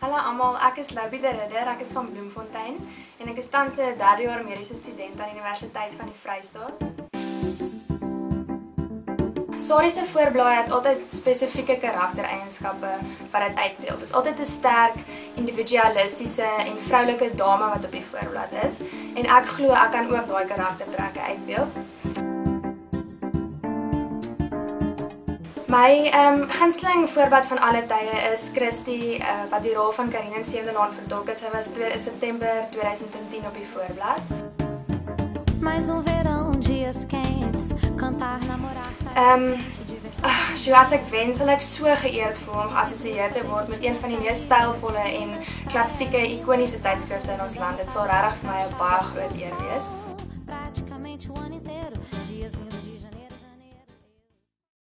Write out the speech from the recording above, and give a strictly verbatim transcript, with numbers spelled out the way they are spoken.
Hallo almal, ek is Louwie de Ridder, ek is van Bloemfontein en ek is tans 'n derde jaar mediese student aan die Universiteit van die Vrystaat. Sari se voorblaai het altyd spesifieke karaktereienskappe wat dit uitbeeld. Dit is altyd 'n sterk, individualistiese en vroulike dame wat op die voorblad is en ek glo ek kan ook daai karaktertrekke uitbeeld. My um, gunsteling voorbeeld van alle tye is Christy, uh, wat die rol van Karine in Sewende Laan vertolk het. Sy was September tweeduisend tien op die voorblad. Mais um verão, dias quentes, cantar, namorar, Um, uh, so as ek wens, sal ek so geëerd voel om geassosieer te word met een van die mees stylvolle en klassieke, ikoniese tydskrifte in ons land. Dit sal regtig vir my 'n baie groot eer wees. praticamente o ano inteiro, dias lindos de